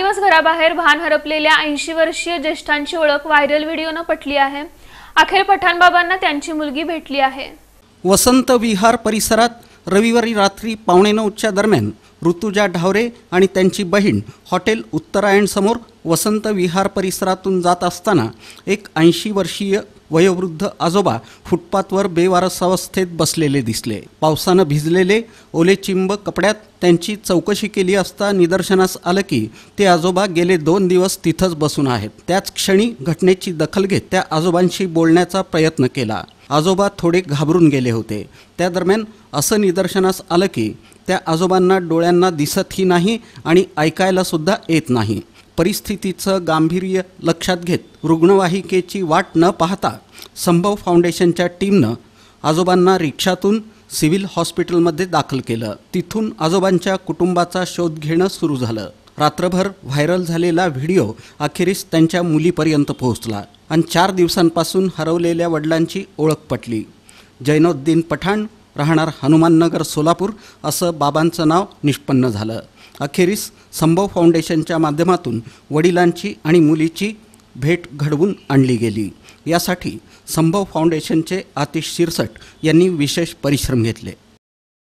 दिवस घराबाहेर भान हरपलेल्या 80 वर्षीय ज्येष्ठांची ओळख व्हायरल व्हिडिओने पटली आहे। अखेर पठाणबाबांना त्यांची मुलगी भेटली आहे। वसंत विहार परिसरात रविवारी रात्री 8:45च्या दरम्यान ऋतुजा ढावरे आणि त्यांची बहीण हॉटेल उत्तरायण समोर वसंत विहार परिसरातून जात असताना एक 80 वर्षीय वयोवृद्ध आजोबा फुटपाथवर बेवारस अवस्थेत बसलेले दिसले। पावसाने भिजलेले ओले चिंब कपड्यात त्यांची चौकशी केली असता निदर्शनास आलं की ते आजोबा गेले 2 दिवस तिथंच बसून आहेत। त्याच क्षणी घटनेची दखल घेत त्या आजोबांशी बोलण्याचा प्रयत्न केला। आजोबा थोडे घाबरून गेले होते। त्या दरम्यान असं निदर्शनास आलं की त्या आजोबांना डोळ्यांना दिसतही नाही आणि ऐकायला सुद्धा येत नाही। परिस्थितीचं गांभीर्य लक्षात घेत रुग्णवाहिकेची वाट न पाहता संभव फाउंडेशनच्या टीमनं आजोबांना रिक्षातून सिव्हिल हॉस्पिटलमध्ये दाखल केलं। तिथून आजोबांच्या कुटुंबाचा शोध घेणं सुरू झालं। रात्रभर व्हायरल झालेला व्हिडिओ अखेरीस त्यांच्या मुलीपर्यंत पोहोचला आणि 4 दिवसांपासून हरवलेल्या वडिलांची ओळख पटली। जैनुद्दीन पठाण, राहणार हनुमाननगर, सोलापूर असं बाबांचं नाव निष्पन्न झालं। अखेरीस संभव फाउंडेशनच्या माध्यमातून वडिलांची आणि मुलीची भेट घडवून आणली गेली। यासाठी संभव फाउंडेशनचे आतिश शिरसट यांनी विशेष परिश्रम घेतले।